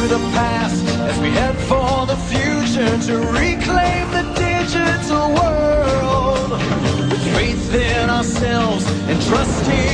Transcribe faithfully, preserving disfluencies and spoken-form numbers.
the past as we head for the future to reclaim the digital world. With faith in ourselves and trust in